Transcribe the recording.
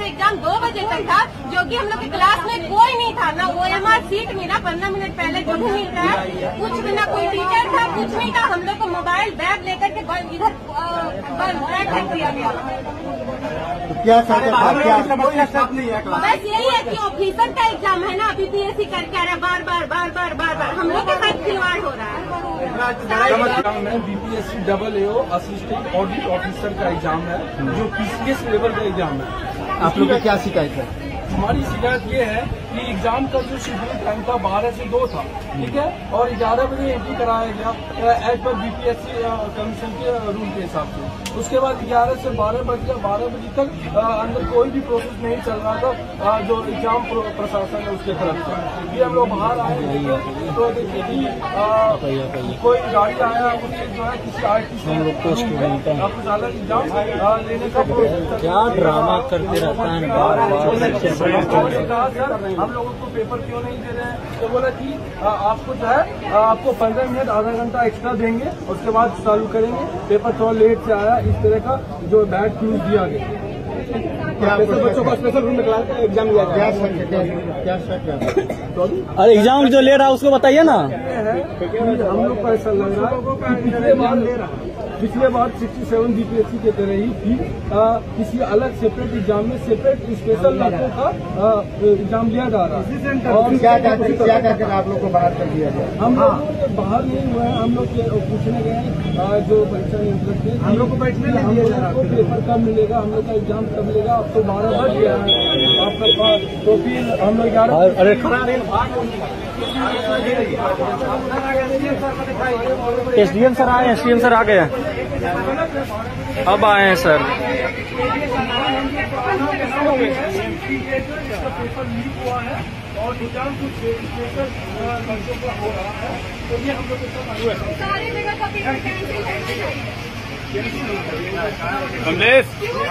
Exam 2 बजे तक था, जो कि हम लोग की क्लास में कोई नहीं था, ना OMR सीट मिला 15 मिनट पहले जो भी मिल रहा है, कुछ भी ना कोई टीचर था, कुछ नहीं था। हम लोग को मोबाइल बैग लेकर के इधर बैग रख दिया गया। तो क्या बस यही है कि ऑफिसर का एग्जाम है ना, BPSC करके आ रहा है बार बार हम लोग के साथ खिलवाड़ हो रहा है। BPSC AAO assistant audit officer का एग्जाम है, जो PCS लेवल का एग्जाम है। आप लोग की क्या शिकायत है? हमारी शिकायत ये है कि एग्जाम का जो शेड्यूल टाइम था 12 से 2 था, ठीक है, और 11 बजे एंट्री कराया गया एज पर BPSC कमीशन के रूल के हिसाब से। उसके बाद 11 से 12 बज गया, 12 बजे तक अंदर कोई भी प्रोसेस नहीं चल रहा था जो एग्जाम प्रशासन है उसके तरफ से। ये हम लोग बाहर आए तो देखिए कि कोई गाड़ी आया, उससे जो है किसी RTC कुछ अलग एग्जाम लेने का क्या ड्रामा करते रहता है सर, हम लोगों को पेपर क्यों नहीं दे रहे हैं? तो बोला कि आपको जो है आपको 15 मिनट आधा घंटा एक्स्ट्रा देंगे, उसके बाद चालू करेंगे। पेपर थोड़ा लेट से आया, इस तरह का जो बैड न्यूज दिया गया। क्या बच्चों को स्पेशल रूम में एग्जाम लिया गया? अरे एग्जाम जो ले रहा है उसको बताइए ना। हम लोग को ऐसा लग रहा है पिछले बार 67 BPSC के तरह ही थी, किसी अलग सेपरेट एग्जाम में सेपरेट स्पेशल लाखों का एग्जाम लिया जा रहा है। और क्या कहकर आप लोग को बाहर कर दिया गया? हम लोग बाहर नहीं हुआ है, हम लोग पूछने गए जो परीक्षा नियंत्रक थे, हम लोग को बैठने नहीं दिया जा रहा। पेपर कब मिलेगा, हम लोग का एग्जाम कब मिलेगा? अब तो 12 बज गया है आपका पास, तो फिर हम लोग 11 SDM सर आए, SDM सर आ गए, अब आए हैं सर। पेपर लीक हुआ है और एग्जाम कुछ स्पेशल बच्चों का हो रहा है, तो ये हम लोग के साथ हुआ है।